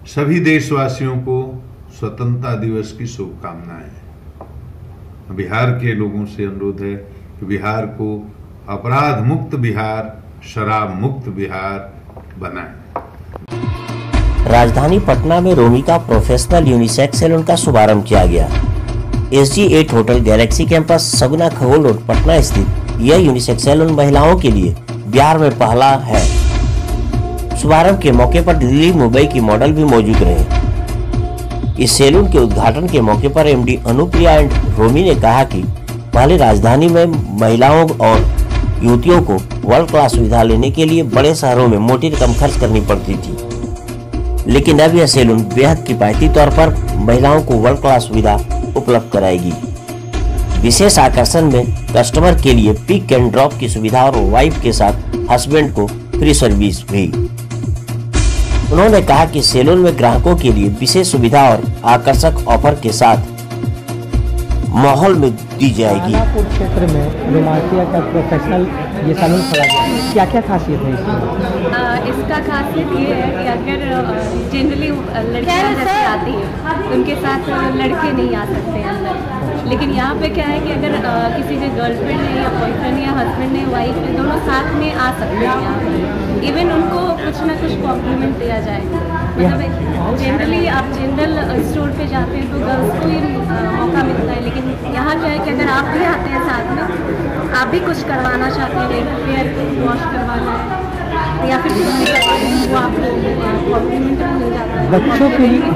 सभी देशवासियों को स्वतंत्रता दिवस की शुभकामनाएं। बिहार के लोगों से अनुरोध है कि बिहार को अपराध मुक्त बिहार, शराब मुक्त बिहार बनाएं। राजधानी पटना में रोमिका प्रोफेशनल यूनिसेक्स सैलून का शुभारंभ किया गया। SG8 होटल गैलेक्सी कैंपस सगुना खगोल रोड पटना स्थित यह यूनिसेक्स सैलून महिलाओं के लिए बिहार में पहला है। शुभारंभ के मौके पर दिल्ली मुंबई की मॉडल भी मौजूद रहे। इस सैलून के उद्घाटन के मौके पर MD अनुप्रिया एंड रोमी ने कहा कि पहले राजधानी में महिलाओं और युवतियों को वर्ल्ड क्लास सुविधा लेने के लिए बड़े शहरों में मोटी रकम खर्च करनी पड़ती थी, लेकिन अब यह सैलून बेहद किफायती तौर पर महिलाओं को वर्ल्ड क्लास सुविधा उपलब्ध कराएगी। विशेष आकर्षण में कस्टमर के लिए पिक एंड ड्रॉप की सुविधा और वाइफ के साथ हस्बैंड को फ्री सर्विस भी। उन्होंने कहा कि सैलून में ग्राहकों के लिए विशेष सुविधा और आकर्षक ऑफर के साथ माहौल में दी जाएगी। दानापुर क्षेत्र में रोमिका का प्रोफेशनल ये सैलून खोला गया, क्या क्या खासियत है इसमें? इसका खासियत ये है कि अगर जनरली लड़कियां जैसे आती हैं उनके साथ लड़के नहीं आ सकते हैं अंदर, लेकिन यहाँ पे क्या है कि अगर किसी के गर्लफ्रेंड है या बॉयफ्रेंड या हस्बैंड है, वाइफ है, दोनों साथ में आ सकते हैं यहाँ पे। इवन उनको कुछ ना कुछ कॉम्प्लीमेंट दिया जाएगा। मतलब जनरली आप जनरल स्टोर पे जाते हैं तो गर्ल्स को ही मौका मिलता है, लेकिन यहाँ क्या है कि अगर आप भी आते हैं साथ में, आप भी कुछ करवाना चाहते हैं, हेयर वॉश करवाना है या फिर कुछ भी करवाना है, वो आपको कॉम्प्लीमेंट मिल जाता है। बच्चों के लिए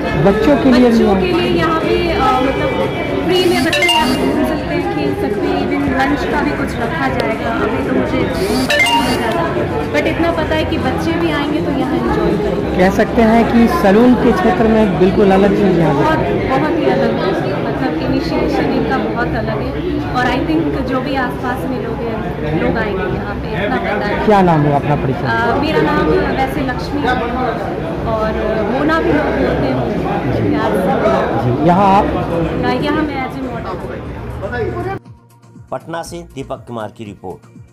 यहाँ पे मतलब फ्री में बच्चे यहाँ पे घूम सकते हैं, खेल सकते हैं। इवन लंच का भी कुछ रखा जाएगा। अभी तो मुझे बट इतना पता है कि बच्चे भी आएंगे तो यहाँ एंजॉय करेंगे। कह सकते हैं कि सैलून के क्षेत्र में बिल्कुल अलग चीज़ यहाँ बहुत ही अलग है, मतलब इनिशिएशन इनका बहुत अलग है। और आई थिंक जो भी आसपास में लोग आएंगे यहाँ पे, इतना पता है। क्या नाम है अपना परिचय? मेरा नाम वैसे लक्ष्मी और मोना भी लोग बोलते हैं प्यार से। यहाँ आप? यहाँ मैं एज ए मॉडल। पटना से दीपक कुमार की रिपोर्ट।